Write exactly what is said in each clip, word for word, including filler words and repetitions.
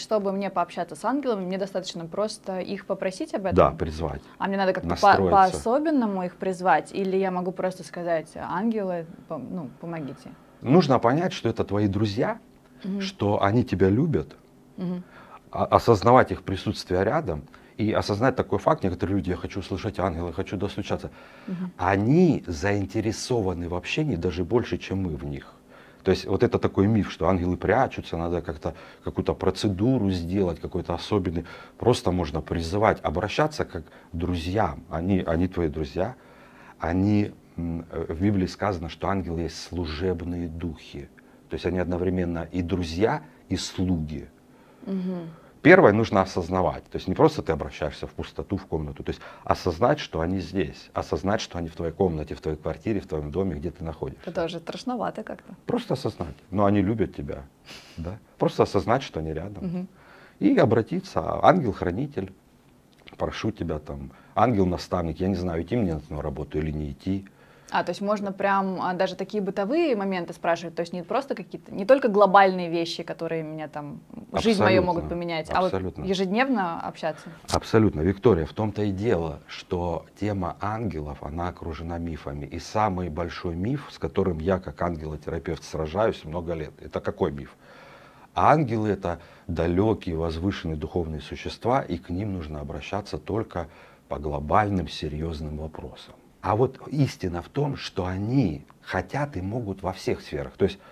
чтобы мне пообщаться с ангелами, мне достаточно просто их попросить об этом? Да, призвать. А мне надо как-то по- по-особенному их призвать? Или я могу просто сказать: ангелы, ну, помогите? Нужно понять, что это твои друзья, угу. что они тебя любят, угу. осознавать их присутствие рядом и осознать такой факт. Некоторые люди: я хочу услышать ангела, хочу достучаться. Угу. Они заинтересованы в общении даже больше, чем мы в них. То есть вот это такой миф, что ангелы прячутся, надо как-то какую-то процедуру сделать, какой-то особенный. Просто можно призывать, обращаться как к друзьям. Они, они твои друзья. Они, в Библии сказано, что ангелы есть служебные духи. То есть они одновременно и друзья, и слуги. Угу. Первое нужно осознавать. То есть не просто ты обращаешься в пустоту, в комнату. То есть осознать, что они здесь. Осознать, что они в твоей комнате, в твоей квартире, в твоем доме, где ты находишься. Это тоже страшновато как-то. Просто осознать. Но они любят тебя. Да? Просто осознать, что они рядом. Угу. И обратиться. Ангел-хранитель, прошу тебя там. Ангел-наставник, я не знаю, идти мне на работу или не идти. А, то есть можно прям а, даже такие бытовые моменты спрашивать, то есть не просто какие-то, не только глобальные вещи, которые меня там, абсолютно, жизнь мою могут поменять, абсолютно. А вот ежедневно общаться? Абсолютно, Виктория, в том-то и дело, что тема ангелов, она окружена мифами. И самый большой миф, с которым я как ангелотерапевт сражаюсь много лет, это какой миф? Ангелы — это далекие, возвышенные духовные существа, и к ним нужно обращаться только по глобальным, серьезным вопросам. А вот истина в том, что они хотят и могут во всех сферах. То есть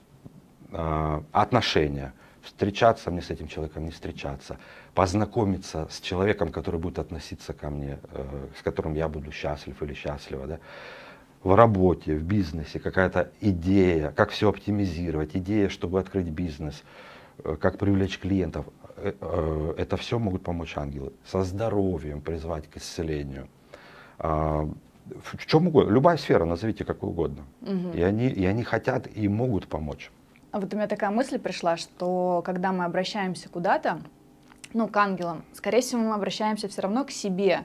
э, отношения, встречаться мне с этим человеком, не встречаться, познакомиться с человеком, который будет относиться ко мне, э, с которым я буду счастлив или счастлива. Да? В работе, в бизнесе какая-то идея, как все оптимизировать, идея, чтобы открыть бизнес, э, как привлечь клиентов. Э, э, это все могут помочь ангелы. Со здоровьем призвать к исцелению. Э, В чем угодно, любая сфера, назовите какую угодно. Угу. И, они, и они хотят и могут помочь. А вот у меня такая мысль пришла, что когда мы обращаемся куда-то, ну, к ангелам, скорее всего, мы обращаемся все равно к себе.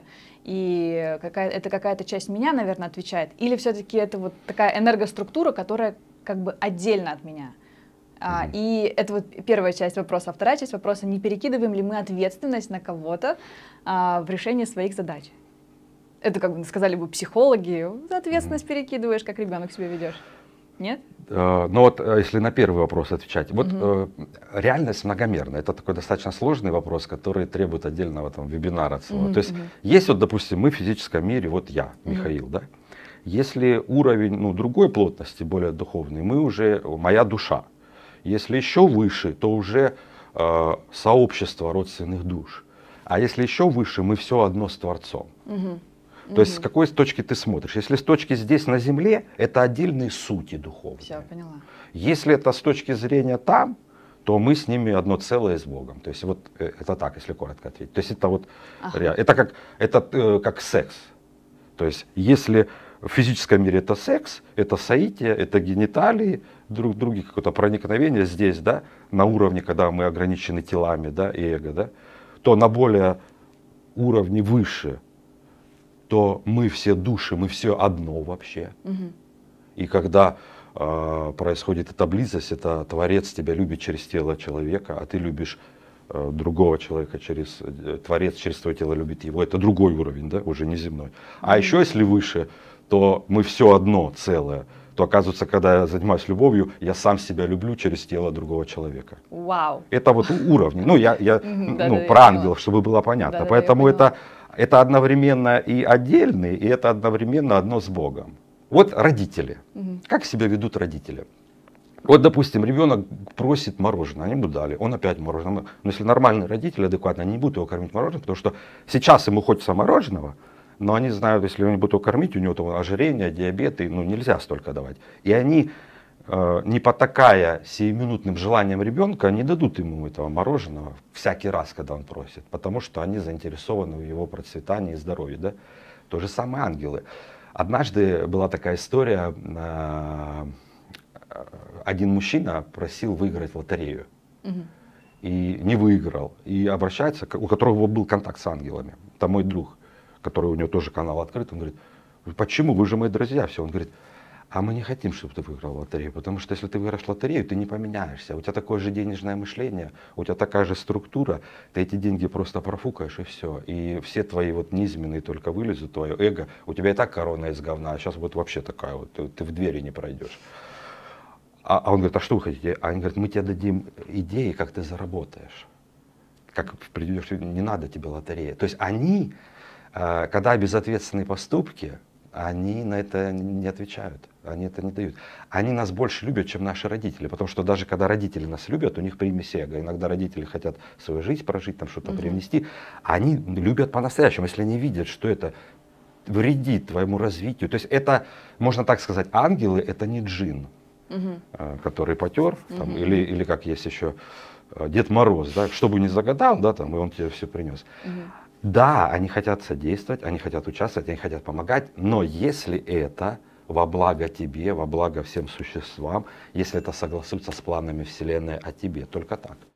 И какая, это какая-то часть меня, наверное, отвечает. Или все-таки это вот такая энергоструктура, которая как бы отдельно от меня. Угу. А, и это вот первая часть вопроса. А вторая часть вопроса: не перекидываем ли мы ответственность на кого-то а, в решении своих задач? Это, как бы сказали бы психологи, ответственность mm-hmm. перекидываешь, как ребенок себя ведешь. Нет? Uh, ну вот, если на первый вопрос отвечать. Вот mm-hmm. uh, реальность многомерна. Это такой достаточно сложный вопрос, который требует отдельного там вебинара целого. Mm-hmm. То есть есть вот, допустим, мы в физическом мире, вот я, Михаил, mm-hmm. да. Если уровень, ну, другой плотности, более духовный, мы уже, моя душа. Если еще выше, то уже uh, сообщество родственных душ. А если еще выше, мы все одно с Творцом. Mm-hmm. То угу. есть с какой точки ты смотришь? Если с точки здесь на земле, это отдельные сути духовные. Все, поняла. Если это с точки зрения там, то мы с ними одно целое с Богом. То есть вот это так, если коротко ответить. То есть это вот ага. это как это э, как секс. То есть если в физическом мире это секс, это соитие, это гениталии, друг друга какое-то проникновение здесь, да, на уровне, когда мы ограничены телами, да, и эго, да, то на более уровне выше, то мы все души, мы все одно вообще. Угу. И когда э, происходит эта близость, это Творец тебя любит через тело человека, а ты любишь э, другого человека через э, Творец через твое тело любит его. Это другой уровень, да, уже не земной. А угу. еще если выше, то мы все одно целое. То оказывается, когда я занимаюсь любовью, я сам себя люблю через тело другого человека. Вау. Это вот уровни. Ну, я, я ну, про ангелов, чтобы было понятно. Поэтому это Это одновременно и отдельный, и это одновременно одно с Богом. Вот родители. Угу. Как себя ведут родители? Вот, допустим, ребенок просит мороженое, они ему дали, он опять мороженое. Но если нормальный родитель, адекватно, они не будут его кормить мороженым, потому что сейчас ему хочется мороженого, но они знают, если они будут его кормить, у него там ожирение, диабет, и ну, нельзя столько давать. И они, э, не потакая сиюминутным желанием ребенка, не дадут ему этого мороженого всякий раз, когда он просит, потому что они заинтересованы в его процветании и здоровье. Да? То же самое ангелы. Однажды была такая история, э, один мужчина просил выиграть лотерею. Угу. И не выиграл. И обращается, у которого был контакт с ангелами. Это мой друг, который у него тоже канал открыт. Он говорит: почему? Вы же мои друзья. Все. Он говорит: А мы не хотим, чтобы ты выиграл лотерею, потому что если ты выиграешь лотерею, ты не поменяешься. У тебя такое же денежное мышление, у тебя такая же структура, ты эти деньги просто профукаешь и все. И все твои вот низменные только вылезут, твое эго. У тебя и так корона из говна, а сейчас вот вообще такая вот, ты, ты в двери не пройдешь. А, а он говорит, а что вы хотите? А они говорят, мы тебе дадим идеи, как ты заработаешь. Как придешь, не надо тебе лотерея. То есть они, когда безответственные поступки, они на это не отвечают, они это не дают. Они нас больше любят, чем наши родители, потому что даже когда родители нас любят, у них примесь эго. Иногда родители хотят свою жизнь прожить, там что-то угу. привнести. Они любят по-настоящему, если они видят, что это вредит твоему развитию. То есть это, можно так сказать, ангелы — это не джин, угу. который потер, там, угу. или, или как есть еще Дед Мороз, да, что бы ни загадал, да, там, и он тебе все принес. Угу. Да, они хотят содействовать, они хотят участвовать, они хотят помогать, но если это во благо тебе, во благо всем существам, если это согласуется с планами Вселенной о тебе, только так.